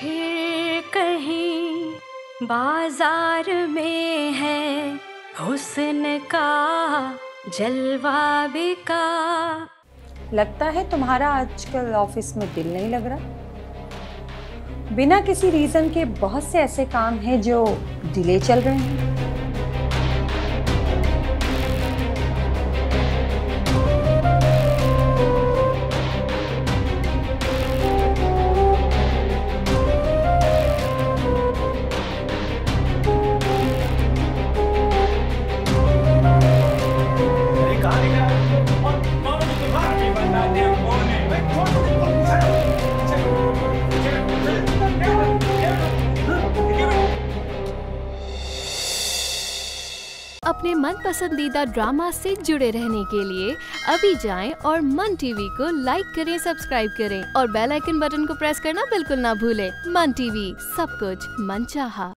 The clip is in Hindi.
फिर कहीं बाजार में है हुस्न का जलवा बिका। लगता है तुम्हारा आजकल ऑफिस में दिल नहीं लग रहा। बिना किसी रीजन के बहुत से ऐसे काम हैं जो डिले चल रहे हैं। अपने मन पसंदीदा ड्रामा से जुड़े रहने के लिए अभी जाएं और मन टीवी को लाइक करें, सब्सक्राइब करें और बेल आइकन बटन को प्रेस करना बिल्कुल ना भूलें। मन टीवी, सब कुछ मनचाहा।